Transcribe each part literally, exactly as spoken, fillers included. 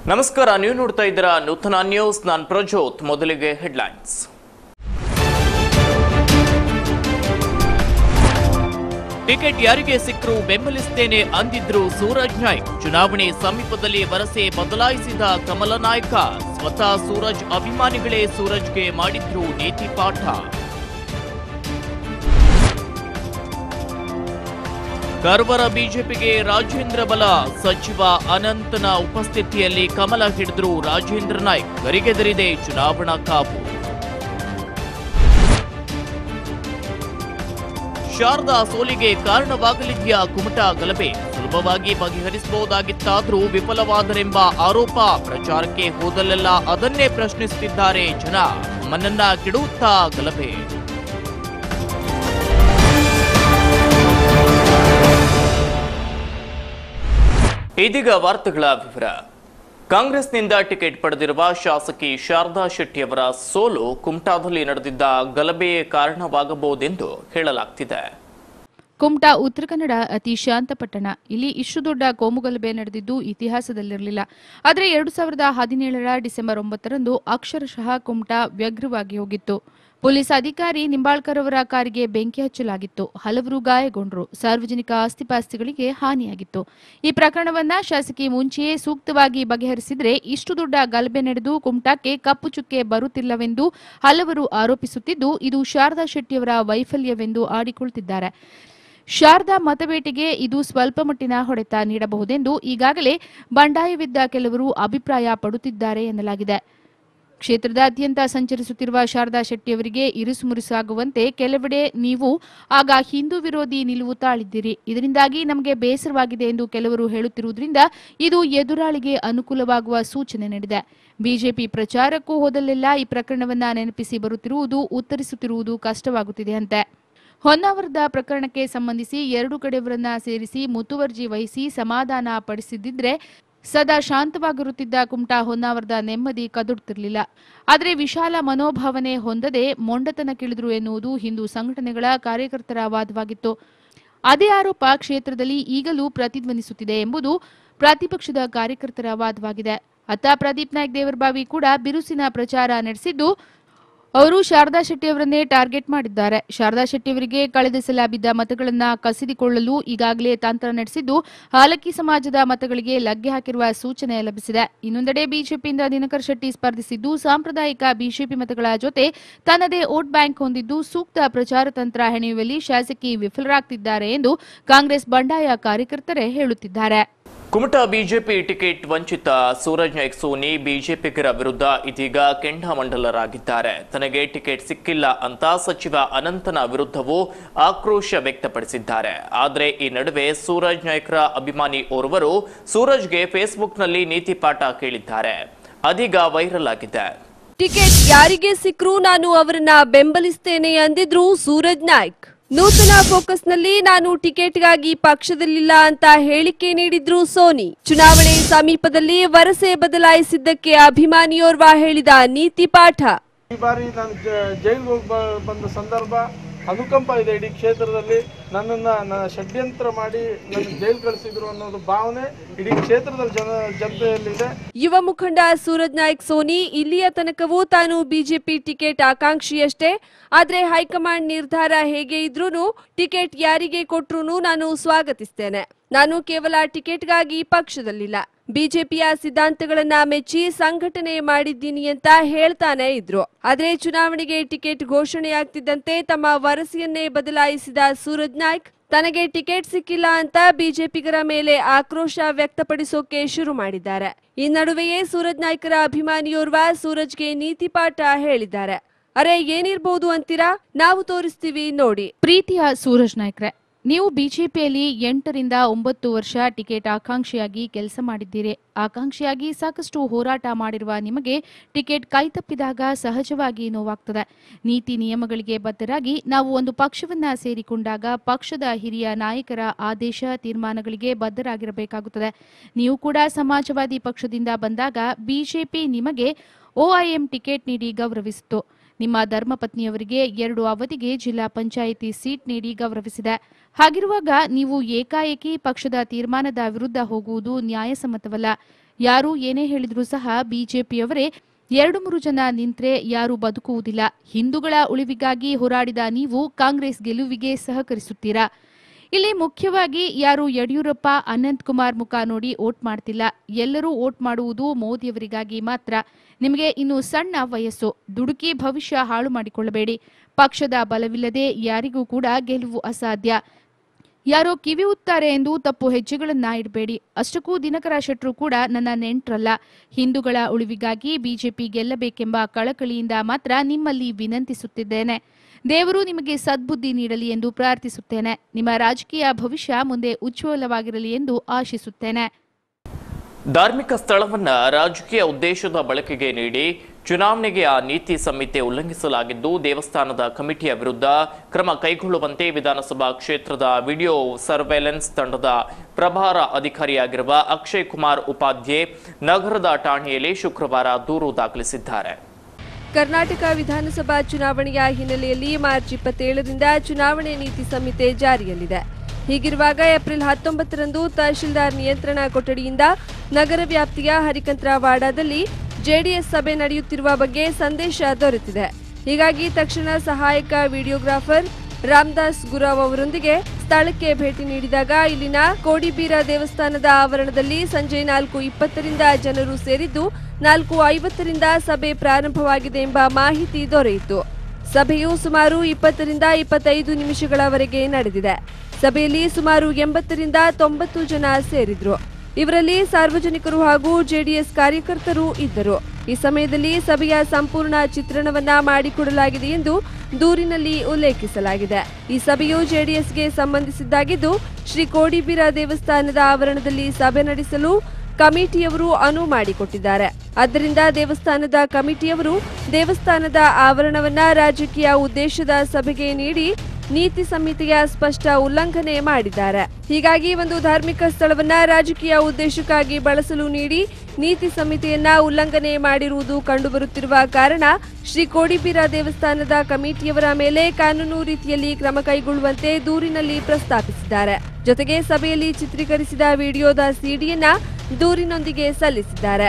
ನಮಸ್ಕಾರ, ನೀವು ನೋಡ್ತಾ ಇದ್ದೀರಾ ನೂತನ ನ್ಯೂಸ್. ನಾನು ಪ್ರಜ್ಯೋತ್. ಮೊದಲಿಗೆ ಹೆಡ್ಲೈನ್ಸ್. ಟಿಕೆಟ್ ಯಾರಿಗೆ ಸಿಕ್ಕರೂ ಬೆಂಬಲಿಸುತ್ತೇನೆ ಅಂದಿದ್ರು ಸೂರಜ್ ನಾಯ್ಕ್. ಚುನಾವಣೆ ಸಮೀಪದಲ್ಲಿ ವರಸೆ ಬದಲಾಯಿಸಿದ ಕಮಲ ನಾಯಕ. ಸ್ವತಃ ಸೂರಜ್ ಅಭಿಮಾನಿಗಳೇ ಸೂರಜ್ಗೆ ಮಾಡಿದ್ರು ನೀತಿ ಪಾಠ. ಕರ್ವರ ಬಿಜೆಪಿಗೆ ರಾಜೇಂದ್ರ ಬಲ. ಸಚಿವ ಅನಂತನ ಉಪಸ್ಥಿತಿಯಲ್ಲಿ ಕಮಲ ಹಿಡಿದ್ರು ರಾಜೇಂದ್ರ ನಾಯ್ಕ್. ಗರಿಗೆದರಿದೆ ಚುನಾವಣಾ ಕಾವು. ಶಾರದಾ ಸೋಲಿಗೆ ಕಾರಣವಾಗಲಿದೆಯಾ ಕುಮಟಾ ಗಲಭೆ? ಸುಲಭವಾಗಿ ಬಗೆಹರಿಸಬಹುದಾಗಿತ್ತಾದ್ರೂ ವಿಫಲವಾದರೆಂಬ ಆರೋಪ. ಪ್ರಚಾರಕ್ಕೆ ಹೋದಲ್ಲೆಲ್ಲ ಅದನ್ನೇ ಪ್ರಶ್ನಿಸುತ್ತಿದ್ದಾರೆ ಜನ. ಮನನ್ನ ಕೆಡುತ್ತಾ ಗಲಭೆ. ಇದೀಗ ವಾರ್ತೆಗಳ ವಿವರ. ಕಾಂಗ್ರೆಸ್ನಿಂದ ಟಿಕೆಟ್ ಪಡೆದಿರುವ ಶಾಸಕಿ ಶಾರದಾ ಶೆಟ್ಟಿಯವರ ಸೋಲು ಕುಮಟಾದಲ್ಲಿ ನಡೆದಿದ್ದ ಗಲಭೆಯೇ ಕಾರಣವಾಗಬಹುದೆಂದು ಹೇಳಲಾಗ್ತಿದೆ. ಕುಮಟಾ ಉತ್ತರ ಕನ್ನಡ ಅತಿ ಶಾಂತ ಪಟ್ಟಣ. ಇಲ್ಲಿ ಇಷ್ಟು ದೊಡ್ಡ ಕೋಮುಗಲಭೆ ನಡೆದಿದ್ದು ಇತಿಹಾಸದಲ್ಲಿರಲಿಲ್ಲ. ಆದರೆ ಎರಡು ಸಾವಿರದ ಹದಿನೇಳರ ಡಿಸೆಂಬರ್ ಒಂಬತ್ತರಂದು ಅಕ್ಷರಶಃ ಕುಮಟಾ ವ್ಯಗ್ರವಾಗಿ ಹೋಗಿತ್ತು. ಪೊಲೀಸ್ ಅಧಿಕಾರಿ ನಿಂಬಾಳ್ಕರ್ ಅವರ ಕಾರಿಗೆ ಬೆಂಕಿ ಹಚ್ಚಲಾಗಿತ್ತು. ಹಲವರು ಗಾಯಗೊಂಡರು. ಸಾರ್ವಜನಿಕ ಆಸ್ತಿಪಾಸ್ತಿಗಳಿಗೆ ಹಾನಿಯಾಗಿತ್ತು. ಈ ಪ್ರಕರಣವನ್ನ ಶಾಸಕಿ ಮುಂಚೆಯೇ ಸೂಕ್ತವಾಗಿ ಬಗೆಹರಿಸಿದ್ರೆ ಇಷ್ಟು ದೊಡ್ಡ ಗಲಭೆ ನಡೆದು ಕುಮಟಾಕ್ಕೆ ಕಪ್ಪು ಚುಕ್ಕೆ ಬರುತ್ತಿಲ್ಲವೆಂದು ಹಲವರು ಆರೋಪಿಸುತ್ತಿದ್ದು, ಇದು ಶಾರದಾ ಶೆಟ್ಟಿಯವರ ವೈಫಲ್ಯವೆಂದು ಆಡಿಕೊಳ್ತಿದ್ದಾರೆ. ಶಾರದಾ ಮತಬೇಟೆಗೆ ಇದು ಸ್ವಲ್ಪ ಮಟ್ಟಿನ ಹೊಡೆತ ನೀಡಬಹುದೆಂದು ಈಗಾಗಲೇ ಬಂಡಾಯವಿದ್ದ ಕೆಲವರು ಅಭಿಪ್ರಾಯ ಪಡುತ್ತಿದ್ದಾರೆ ಎನ್ನಲಾಗಿದೆ. ಕ್ಷೇತ್ರದಾದ್ಯಂತ ಸಂಚರಿಸುತ್ತಿರುವ ಶಾರದಾ ಶೆಟ್ಟಿಯವರಿಗೆ ಇರುಸುಮುರುಸಾಗುವಂತೆ ಕೆಲವೆಡೆ ನೀವು ಆಗ ಹಿಂದೂ ವಿರೋಧಿ ನಿಲುವು ತಾಳಿದ್ದೀರಿ. ಇದರಿಂದಾಗಿ ನಮಗೆ ಬೇಸರವಾಗಿದೆ ಎಂದು ಕೆಲವರು ಹೇಳುತ್ತಿರುವುದರಿಂದ ಇದು ಎದುರಾಳಿಗೆ ಅನುಕೂಲವಾಗುವ ಸೂಚನೆ ನೀಡಿದೆ. ಬಿಜೆಪಿ ಪ್ರಚಾರಕ್ಕೂ ಹೋದಲ್ಲೆಲ್ಲ ಈ ಪ್ರಕರಣವನ್ನ ನೆನಪಿಸಿ ಬರುತ್ತಿರುವುದು, ಉತ್ತರಿಸುತ್ತಿರುವುದು ಕಷ್ಟವಾಗುತ್ತಿದೆ ಅಂತೆ. ಹೊನ್ನಾವರದ ಪ್ರಕರಣಕ್ಕೆ ಸಂಬಂಧಿಸಿ ಎರಡು ಕಡೆಯವರನ್ನ ಸೇರಿಸಿ ಮುತುವರ್ಜಿ ವಹಿಸಿ ಸಮಾಧಾನ ಪಡಿಸಿದ್ದಿದ್ರೆ ಸದಾ ಶಾಂತವಾಗಿರುತ್ತಿದ್ದ ಕುಮಟಾ ಹೊನ್ನಾವರದ ನೆಮ್ಮದಿ ಕದುಡುತ್ತಿರಲಿಲ್ಲ. ಆದರೆ ವಿಶಾಲ ಮನೋಭಾವನೆ ಹೊಂದದೆ ಮೊಂಡತನಕ್ಕಿಳಿದ್ರು ಎನ್ನುವುದು ಹಿಂದೂ ಸಂಘಟನೆಗಳ ಕಾರ್ಯಕರ್ತರ ವಾದವಾಗಿತ್ತು. ಅದೇ ಆರೋಪ ಕ್ಷೇತ್ರದಲ್ಲಿ ಈಗಲೂ ಪ್ರತಿಧ್ವನಿಸುತ್ತಿದೆ ಎಂಬುದು ಪ್ರತಿಪಕ್ಷದ ಕಾರ್ಯಕರ್ತರ ವಾದವಾಗಿದೆ. ಅತ್ತ ಪ್ರದೀಪ್ ನಾಯ್ಕ್ ದೇವರಬಾವಿ ಕೂಡ ಬಿರುಸಿನ ಪ್ರಚಾರ ನಡೆಸಿದ್ದು, ಅವರು ಶಾರದಾ ಶೆಟ್ಟಿಯವರನ್ನೇ ಟಾರ್ಗೆಟ್ ಮಾಡಿದ್ದಾರೆ. ಶಾರದಾ ಶೆಟ್ಟಿಯವರಿಗೆ ಕಳೆದ ಸಲ ಬಿದ್ದ ಮತಗಳನ್ನು ಕಸಿದುಕೊಳ್ಳಲು ಈಗಾಗಲೇ ತಂತ್ರ ನಡೆಸಿದ್ದು, ಹಾಲಕ್ಕಿ ಸಮಾಜದ ಮತಗಳಿಗೆ ಲಗ್ಗೆ ಹಾಕಿರುವ ಸೂಚನೆ ಲಭಿಸಿದೆ. ಇನ್ನೊಂದೆಡೆ ಬಿಜೆಪಿಯಿಂದ ದಿನಕರ್ ಶೆಟ್ಟಿ ಸ್ಪರ್ಧಿಸಿದ್ದು, ಸಾಂಪ್ರದಾಯಿಕ ಬಿಜೆಪಿ ಮತಗಳ ಜೊತೆ ತನ್ನದೇ ವೋಟ್ ಬ್ಯಾಂಕ್ ಹೊಂದಿದ್ದು, ಸೂಕ್ತ ಪ್ರಚಾರ ತಂತ್ರ ಹೆಣೆಯುವಲ್ಲಿ ಶಾಸಕಿ ವಿಫಲರಾಗ್ತಿದ್ದಾರೆ ಎಂದು ಕಾಂಗ್ರೆಸ್ ಬಂಡಾಯ ಕಾರ್ಯಕರ್ತರೇ ಹೇಳುತ್ತಿದ್ದಾರೆ. ಕುಮಟಾ ಬಿಜೆಪಿ ಟಿಕೆಟ್ ವಂಚಿತ ಸೂರಜ್ ನಾಯ್ಕ್ ಸೋನಿ ಬಿಜೆಪಿಗರ ವಿರುದ್ಧ ಇದೀಗ ಕೆಂಡಾಮಂಡಲರಾಗಿದ್ದಾರೆ. ತನಗೆ ಟಿಕೆಟ್ ಸಿಕ್ಕಿಲ್ಲ ಅಂತ ಸಚಿವ ಅನಂತನ ವಿರುದ್ಧವೂ ಆಕ್ರೋಶ ವ್ಯಕ್ತಪಡಿಸಿದ್ದಾರೆ. ಆದರೆ ಈ ನಡುವೆ ಸೂರಜ್ ನಾಯ್ಕ್ರ ಅಭಿಮಾನಿ ಓರ್ವರು ಸೂರಜ್ಗೆ ಫೇಸ್ಬುಕ್ನಲ್ಲಿ ನೀತಿ ಪಾಠ ಕೇಳಿದ್ದಾರೆ. ಅದೀಗ ವೈರಲ್ ಆಗಿದೆ. ಟಿಕೆಟ್ ಯಾರಿಗೆ ಸಿಕ್ಕರೂ ನಾನು ಅವರನ್ನ ಬೆಂಬಲಿಸ್ತೇನೆ ಅಂದಿದ್ರು ಸೂರಜ್ ನಾಯ್ಕ್. ನೂತನ ಫೋಕಸ್ನಲ್ಲಿ ನಾನು ಟಿಕೆಟ್ಗಾಗಿ ಪಕ್ಷದಲ್ಲಿಲ್ಲ ಅಂತ ಹೇಳಿಕೆ ನೀಡಿದ್ರು ಸೋನಿ. ಚುನಾವಣೆ ಸಮೀಪದಲ್ಲಿ ವರಸೆ ಬದಲಾಯಿಸಿದ್ದಕ್ಕೆ ಅಭಿಮಾನಿಯೋರ್ವ ಹೇಳಿದ ನೀತಿ ಪಾಠ. ಈ ಬಾರಿ ನಾನು ಜೈಲಿಗೆ ಹೋಗಿ ಬಂದ ಸಂದರ್ಭ ಅನುಕಂಪ ಇದೆ. ಇಡೀ ಕ್ಷೇತ್ರದಲ್ಲಿ ನನ್ನನ್ನು ನನ್ನ ಷಡ್ಯಂತ್ರ ಮಾಡಿ ನನ್ನ ಜೈಲು ಕಳಿಸಿದ್ರು ಅನ್ನೋದು ಭಾವನೆ ಇಡೀ ಕ್ಷೇತ್ರದ ಜನ ಜನತೆಯಲ್ಲಿದೆ. ಯುವ ಮುಖಂಡ ಸೂರಜ್ ನಾಯ್ಕ್ ಸೋನಿ ಇಲ್ಲಿಯ ತನಕವೂ ತಾನು ಬಿಜೆಪಿ ಟಿಕೆಟ್ ಆಕಾಂಕ್ಷಿಯಷ್ಟೇ. ಆದ್ರೆ ಹೈಕಮಾಂಡ್ ನಿರ್ಧಾರ ಹೇಗೆ ಇದ್ರೂ ಟಿಕೆಟ್ ಯಾರಿಗೆ ಕೊಟ್ರು ನಾನು ಸ್ವಾಗತಿಸ್ತೇನೆ. ನಾನು ಕೇವಲ ಟಿಕೆಟ್ಗಾಗಿ ಪಕ್ಷದಲ್ಲಿಲ್ಲ, ಬಿಜೆಪಿಯ ಸಿದ್ಧಾಂತಗಳನ್ನ ಮೆಚ್ಚಿ ಸಂಘಟನೆ ಮಾಡಿದ್ದೀನಿ ಅಂತ ಹೇಳ್ತಾನೆ ಇದ್ರು. ಆದ್ರೆ ಚುನಾವಣೆಗೆ ಟಿಕೆಟ್ ಘೋಷಣೆಯಾಗ್ತಿದ್ದಂತೆ ತಮ್ಮ ವರಸೆಯನ್ನೇ ಬದಲಾಯಿಸಿದ ಸೂರಜ್ ನಾಯ್ಕ್ ತನಗೆ ಟಿಕೆಟ್ ಸಿಕ್ಕಿಲ್ಲ ಅಂತ ಬಿಜೆಪಿಗರ ಮೇಲೆ ಆಕ್ರೋಶ ವ್ಯಕ್ತಪಡಿಸೋಕೆ ಶುರು ಮಾಡಿದ್ದಾರೆ. ಈ ನಡುವೆಯೇ ಸೂರಜ್ ನಾಯ್ಕರ ಅಭಿಮಾನಿಯೋರ್ವ ಸೂರಜ್ಗೆ ನೀತಿ ಪಾಠ ಹೇಳಿದ್ದಾರೆ. ಅರೆ ಏನಿರ್ಬಹುದು ಅಂತೀರಾ? ನಾವು ತೋರಿಸ್ತೀವಿ ನೋಡಿ. ಪ್ರೀತಿಯ ಸೂರಜ್ ನಾಯ್ಕ್ರೆ, ನೀವು ಬಿಜೆಪಿಯಲ್ಲಿ ಎಂಟರಿಂದ ಒಂಬತ್ತು ವರ್ಷ ಟಿಕೆಟ್ ಆಕಾಂಕ್ಷಿಯಾಗಿ ಕೆಲಸ ಮಾಡಿದ್ದೀರಿ. ಆಕಾಂಕ್ಷಿಯಾಗಿ ಸಾಕಷ್ಟು ಹೋರಾಟ ಮಾಡಿರುವ ನಿಮಗೆ ಟಿಕೆಟ್ ಕೈತಪ್ಪಿದಾಗ ಸಹಜವಾಗಿ ನೋವಾಗ್ತದೆ. ನೀತಿ ನಿಯಮಗಳಿಗೆ ಬದ್ಧರಾಗಿ ನಾವು ಒಂದು ಪಕ್ಷವನ್ನ ಸೇರಿಕೊಂಡಾಗ ಪಕ್ಷದ ಹಿರಿಯ ನಾಯಕರ ಆದೇಶ ತೀರ್ಮಾನಗಳಿಗೆ ಬದ್ಧರಾಗಿರಬೇಕಾಗುತ್ತದೆ. ನೀವು ಕೂಡ ಸಮಾಜವಾದಿ ಪಕ್ಷದಿಂದ ಬಂದಾಗ ಬಿಜೆಪಿ ನಿಮಗೆ ಒಐಎಂ ಟಿಕೆಟ್ ನೀಡಿ ಗೌರವಿಸಿತು. ನಿಮ್ಮ ಧರ್ಮಪತ್ನಿಯವರಿಗೆ ಎರಡು ಅವಧಿಗೆ ಜಿಲ್ಲಾ ಪಂಚಾಯಿತಿ ಸೀಟ್ ನೀಡಿ ಗೌರವಿಸಿದೆ. ಹಾಗಿರುವಾಗ ನೀವು ಏಕಾಏಕಿ ಪಕ್ಷದ ತೀರ್ಮಾನದ ವಿರುದ್ಧ ಹೋಗುವುದು ನ್ಯಾಯಸಮ್ಮತವಲ್ಲ. ಯಾರು ಏನೇ ಹೇಳಿದ್ರೂ ಸಹ ಬಿಜೆಪಿಯವರೇ ಎರಡು ಮೂರು ಜನ ನಿಂತ್ರೆ ಯಾರು ಬದುಕುವುದಿಲ್ಲ. ಹಿಂದೂಗಳ ಉಳಿವಿಗಾಗಿ ಹೋರಾಡಿದ ನೀವು ಕಾಂಗ್ರೆಸ್ ಗೆಲುವಿಗೆ ಸಹಕರಿಸುತ್ತೀರಾ? ಇಲ್ಲಿ ಮುಖ್ಯವಾಗಿ ಯಾರು ಯಡಿಯೂರಪ್ಪ ಅನಂತ್ ಕುಮಾರ್ ಮುಖ ನೋಡಿ ವೋಟ್ ಮಾಡ್ತಿಲ್ಲ. ಎಲ್ಲರೂ ವೋಟ್ ಮಾಡುವುದು ಮೋದಿಯವರಿಗಾಗಿ ಮಾತ್ರ. ನಿಮಗೆ ಇನ್ನು ಸಣ್ಣ ವಯಸ್ಸು, ದುಡುಕಿ ಭವಿಷ್ಯ ಹಾಳು ಮಾಡಿಕೊಳ್ಳಬೇಡಿ. ಪಕ್ಷದ ಬಲವಿಲ್ಲದೆ ಯಾರಿಗೂ ಕೂಡ ಗೆಲುವು ಅಸಾಧ್ಯ. ಯಾರೋ ಕಿವಿ ಉತ್ತಾರೆ ಎಂದು ತಪ್ಪು ಹೆಜ್ಜೆಗಳನ್ನ ಇಡಬೇಡಿ. ಅಷ್ಟಕ್ಕೂ ದಿನಕರ ಶೆಟ್ರು ಕೂಡ ನನ್ನ ನೆಂಟ್ರಲ್ಲ. ಹಿಂದೂಗಳ ಉಳಿವಿಗಾಗಿ ಬಿಜೆಪಿ ಗೆಲ್ಲಬೇಕೆಂಬ ಕಳಕಳಿಯಿಂದ ಮಾತ್ರ ನಿಮ್ಮಲ್ಲಿ ವಿನಂತಿಸುತ್ತಿದ್ದೇನೆ. ದೇವರು ನಿಮಗೆ ಸದ್ಬುದ್ಧಿ ನೀಡಲಿ ಎಂದು ಪ್ರಾರ್ಥಿಸುತ್ತೇನೆ. ನಿಮ್ಮ ರಾಜಕೀಯ ಭವಿಷ್ಯ ಮುಂದೆ ಉಜ್ವಲವಾಗಿರಲಿ ಎಂದು ಆಶಿಸುತ್ತೇನೆ. ಧಾರ್ಮಿಕ ಸ್ಥಳವನ್ನ ರಾಜಕೀಯ ಉದ್ದೇಶದ ಬಳಕೆಗೆ ನೀಡಿ ಚುನಾವಣೆಗೆ ಆ ನೀತಿ ಸಂಹಿತೆ ಉಲ್ಲಂಘಿಸಲಾಗಿದ್ದು, ದೇವಸ್ಥಾನದ ಕಮಿಟಿಯ ವಿರುದ್ಧ ಕ್ರಮ ಕೈಗೊಳ್ಳುವಂತೆ ವಿಧಾನಸಭಾ ಕ್ಷೇತ್ರದ ವಿಡಿಯೋ ಸರ್ವೇಲೆನ್ಸ್ ತಂಡದ ಪ್ರಭಾರ ಅಧಿಕಾರಿಯಾಗಿರುವ ಅಕ್ಷಯ್ ಕುಮಾರ್ ಉಪಾಧ್ಯಾಯ ನಗರದ ಠಾಣೆಯಲ್ಲಿ ಶುಕ್ರವಾರ ದೂರು ದಾಖಲಿಸಿದ್ದಾರೆ. ಕರ್ನಾಟಕ ವಿಧಾನಸಭಾ ಚುನಾವಣೆಯ ಹಿನ್ನೆಲೆಯಲ್ಲಿ ಮಾರ್ಚ್ ಇಪ್ಪತ್ತೇಳರಿಂದ ಚುನಾವಣೆ ನೀತಿ ಸಂಹಿತೆ ಜಾರಿಯಲ್ಲಿದೆ. ಹೀಗಿರುವಾಗ ಏಪ್ರಿಲ್ ಹತ್ತೊಂಬತ್ತರಂದು ತಹಶೀಲ್ದಾರ್ ನಿಯಂತ್ರಣ ಕೊಠಡಿಯಿಂದ ನಗರ ವ್ಯಾಪ್ತಿಯ ಹರಿಕಂತ್ರ ವಾಡಾದಲ್ಲಿ ಜೆಡಿಎಸ್ ಸಭೆ ನಡೆಯುತ್ತಿರುವ ಬಗ್ಗೆ ಸಂದೇಶ ದೊರೆತಿದೆ. ಹೀಗಾಗಿ ತಕ್ಷಣ ಸಹಾಯಕ ವಿಡಿಯೋಗ್ರಾಫರ್ ರಾಮದಾಸ್ ಗುರಾವ್ ಅವರೊಂದಿಗೆ ಸ್ಥಳಕ್ಕೆ ಭೇಟಿ ನೀಡಿದಾಗ ಇಲ್ಲಿನ ಕೋಡಿಬೀರ ದೇವಸ್ಥಾನದ ಆವರಣದಲ್ಲಿ ಸಂಜೆ ನಾಲ್ಕು ಇಪ್ಪತ್ತರಿಂದ ಜನರು ಸೇರಿದ್ದು ನಾಲ್ಕು ಐವತ್ತರಿಂದ ಸಭೆ ಪ್ರಾರಂಭವಾಗಿದೆ ಎಂಬ ಮಾಹಿತಿ ದೊರೆಯಿತು. ಸಭೆಯು ಸುಮಾರು ಇಪ್ಪತ್ತರಿಂದ ಇಪ್ಪತ್ತೈದು ನಿಮಿಷಗಳವರೆಗೆ ನಡೆದಿದೆ. ಸಭೆಯಲ್ಲಿ ಸುಮಾರು ಎಂಬತ್ತರಿಂದ ತೊಂಬತ್ತು ಜನ ಸೇರಿದ್ರು. ಇವರಲ್ಲಿ ಸಾರ್ವಜನಿಕರು ಹಾಗೂ ಜೆಡಿಎಸ್ ಕಾರ್ಯಕರ್ತರು ಇದ್ದರು. ಈ ಸಮಯದಲ್ಲಿ ಸಭೆಯ ಸಂಪೂರ್ಣ ಚಿತ್ರಣವನ್ನ ಮಾಡಿಕೊಡಲಾಗಿದೆ ಎಂದು ದೂರಿನಲ್ಲಿ ಉಲ್ಲೇಖಿಸಲಾಗಿದೆ. ಈ ಸಭೆಯು ಜೆಡಿಎಸ್ಗೆ ಸಂಬಂಧಿಸಿದ್ದಾಗಿದ್ದು, ಶ್ರೀ ಕೋಡಿಬೀರ ದೇವಸ್ಥಾನದ ಆವರಣದಲ್ಲಿ ಸಭೆ ನಡೆಸಲು ಕಮಿಟಿಯವರು ಅನುವು ಮಾಡಿಕೊಟ್ಟಿದ್ದಾರೆ. ಆದ್ದರಿಂದ ದೇವಸ್ಥಾನದ ಕಮಿಟಿಯವರು ದೇವಸ್ಥಾನದ ಆವರಣವನ್ನ ರಾಜಕೀಯ ಉದ್ದೇಶದ ಸಭೆಗೆ ನೀಡಿ ನೀತಿ ಸಂಹಿತೆಯ ಸ್ಪಷ್ಟ ಉಲ್ಲಂಘನೆ ಮಾಡಿದ್ದಾರೆ. ಹೀಗಾಗಿ ಒಂದು ಧಾರ್ಮಿಕ ಸ್ಥಳವನ್ನ ರಾಜಕೀಯ ಉದ್ದೇಶಕ್ಕಾಗಿ ಬಳಸಲು ನೀಡಿ ನೀತಿ ಸಂಹಿತೆಯನ್ನ ಉಲ್ಲಂಘನೆ ಮಾಡಿರುವುದು ಕಂಡುಬರುತ್ತಿರುವ ಕಾರಣ ಶ್ರೀ ಕೋಡಿಬೀರ ದೇವಸ್ಥಾನದ ಕಮಿಟಿಯವರ ಮೇಲೆ ಕಾನೂನು ರೀತಿಯಲ್ಲಿ ಕ್ರಮ ಕೈಗೊಳ್ಳುವಂತೆ ದೂರಿನಲ್ಲಿ ಪ್ರಸ್ತಾಪಿಸಿದ್ದಾರೆ. ಜೊತೆಗೆ ಸಭೆಯಲ್ಲಿ ಚಿತ್ರೀಕರಿಸಿದ ವಿಡಿಯೋದ ಸಿಡಿಯನ್ನ ದೂರಿನೊಂದಿಗೆ ಸಲ್ಲಿಸಿದ್ದಾರೆ.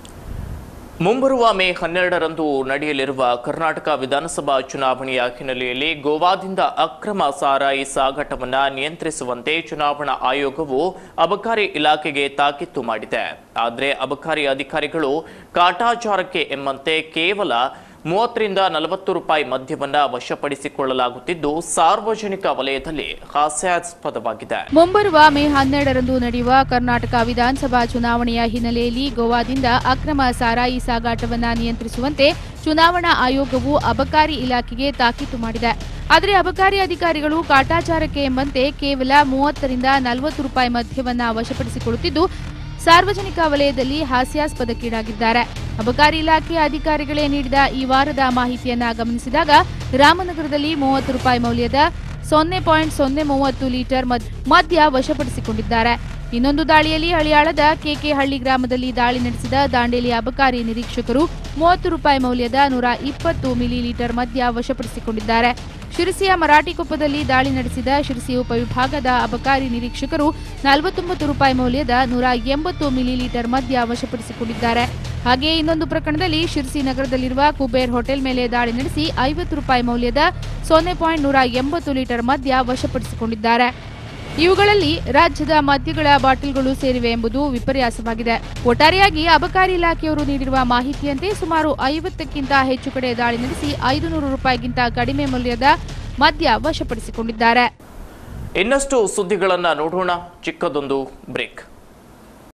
ಮುಂಬರುವ ಮೇ ಹನ್ನೆರಡರಂದು ನಡೆಯಲಿರುವ ಕರ್ನಾಟಕ ವಿಧಾನಸಭಾ ಚುನಾವಣೆಯ ಹಿನ್ನೆಲೆಯಲ್ಲಿ ಗೋವಾದಿಂದ ಅಕ್ರಮ ಸಾರಾಯಿ ಸಾಗಾಟವನ್ನು ನಿಯಂತ್ರಿಸುವಂತೆ ಚುನಾವಣಾ ಆಯೋಗವು ಅಬಕಾರಿ ಇಲಾಖೆಗೆ ತಾಕೀತು ಮಾಡಿದೆ. ಆದರೆ ಅಬಕಾರಿ ಅಧಿಕಾರಿಗಳು ಕಾಟಾಚಾರಕ್ಕೆ ಎಂಬಂತೆ ಕೇವಲ ಮೂವತ್ತರಿಂದ ನಲವತ್ತು ರೂಪಾಯಿ ಮದ್ಯವನ್ನ ವಶಪಡಿಸಿಕೊಳ್ಳಲಾಗುತ್ತಿದ್ದು ಸಾರ್ವಜನಿಕ ವಲಯದಲ್ಲಿ ಹಾಸ್ಯಾಸ್ಪದವಾಗಿದೆ. ಮುಂಬರುವ ಮೇ ಹನ್ನೆರಡರಂದು ನಡೆಯುವ ಕರ್ನಾಟಕ ವಿಧಾನಸಭಾ ಚುನಾವಣೆಯ ಹಿನ್ನೆಲೆಯಲ್ಲಿ ಗೋವಾದಿಂದ ಅಕ್ರಮ ಸಾರಾಯಿ ಸಾಗಾಟವನ್ನು ನಿಯಂತ್ರಿಸುವಂತೆ ಚುನಾವಣಾ ಆಯೋಗವು ಅಬಕಾರಿ ಇಲಾಖೆಗೆ ತಾಕೀತು ಮಾಡಿದೆ. ಆದರೆ ಅಬಕಾರಿ ಅಧಿಕಾರಿಗಳು ಕಾಟಾಚಾರಕ್ಕೆ ಎಂಬಂತೆ ಕೇವಲ ಮೂವತ್ತರಿಂದ ನಲವತ್ತು ರೂಪಾಯಿ ಮದ್ಯವನ್ನ ವಶಪಡಿಸಿಕೊಳ್ಳುತ್ತಿದ್ದು ಸಾರ್ವಜನಿಕ ವಲಯದಲ್ಲಿ ಹಾಸ್ಯಾಸ್ಪದಕ್ಕೀಡಾಗಿದ್ದಾರೆ. ಅಬಕಾರಿ ಇಲಾಖೆಯ ಅಧಿಕಾರಿಗಳೇ ನೀಡಿದ ಈ ವಾರದ ಮಾಹಿತಿಯನ್ನ ಗಮನಿಸಿದಾಗ ರಾಮನಗರದಲ್ಲಿ ಮೂವತ್ತು ರೂಪಾಯಿ ಮೌಲ್ಯದ ಸೊನ್ನೆ ಪಾಯಿಂಟ್ ಸೊನ್ನೆ ಮೂವತ್ತು ಲೀಟರ್ ಮದ್ಯ ವಶಪಡಿಸಿಕೊಂಡಿದ್ದಾರೆ. ಇನ್ನೊಂದು ದಾಳಿಯಲ್ಲಿ ಹಳಿಯಾಳದ ಕೆಕೆಹಳ್ಳಿ ಗ್ರಾಮದಲ್ಲಿ ದಾಳಿ ನಡೆಸಿದ ದಾಂಡೇಲಿ ಅಬಕಾರಿ ನಿರೀಕ್ಷಕರು ಮೂವತ್ತು ರೂಪಾಯಿ ಮೌಲ್ಯದ ನೂರ ಇಪ್ಪತ್ತು ಮಿಲಿ ಲೀಟರ್ ಮದ್ಯ ವಶಪಡಿಸಿಕೊಂಡಿದ್ದಾರೆ. ಶಿರಸಿಯ ಮರಾಠಿಕೊಪ್ಪದಲ್ಲಿ ದಾಳಿ ನಡೆಸಿದ ಶಿರಸಿ ಉಪವಿಭಾಗದ ಅಬಕಾರಿ ನಿರೀಕ್ಷಕರು ನಲವತ್ತೊಂಬತ್ತು ರೂಪಾಯಿ ಮೌಲ್ಯದ ನೂರ ಎಂಬತ್ತು ಮಿಲಿ ಲೀಟರ್ ಮದ್ಯ ವಶಪಡಿಸಿಕೊಂಡಿದ್ದಾರೆ. ಹಾಗೆಯೇ ಇನ್ನೊಂದು ಪ್ರಕರಣದಲ್ಲಿ ಶಿರಸಿ ನಗರದಲ್ಲಿರುವ ಕುಬೇರ್ ಹೋಟೆಲ್ ಮೇಲೆ ದಾಳಿ ನಡೆಸಿ ಐವತ್ತು ರೂಪಾಯಿ ಮೌಲ್ಯದ ಸೊನ್ನೆ ಪಾಯಿಂಟ್ ನೂರ ಎಂಬತ್ತು ಲೀಟರ್ ಮದ್ಯ ವಶಪಡಿಸಿಕೊಂಡಿದ್ದಾರೆ. ಇವುಗಳಲ್ಲಿ ರಾಜ್ಯದ ಮದ್ಯಗಳ ಬಾಟಲ್ಗಳು ಸೇರಿವೆ ಎಂಬುದು ವಿಪರ್ಯಾಸವಾಗಿದೆ. ಒಟ್ಟಾರೆಯಾಗಿ ಅಬಕಾರಿ ಇಲಾಖೆಯವರು ನೀಡಿರುವ ಮಾಹಿತಿಯಂತೆ ಸುಮಾರು ಐವತ್ತಕ್ಕಿಂತ ಹೆಚ್ಚು ಕಡೆ ದಾಳಿ ನಡೆಸಿ ಐದು ನೂರು ರೂಪಾಯಿಗಿಂತ ಕಡಿಮೆ ಮೌಲ್ಯದ ಮದ್ಯ ವಶಪಡಿಸಿಕೊಂಡಿದ್ದಾರೆ. ಇನ್ನಷ್ಟು ಸುದ್ದಿಗಳನ್ನು ನೋಡೋಣ. ಚಿಕ್ಕದೊಂದು ಬ್ರೇಕ್.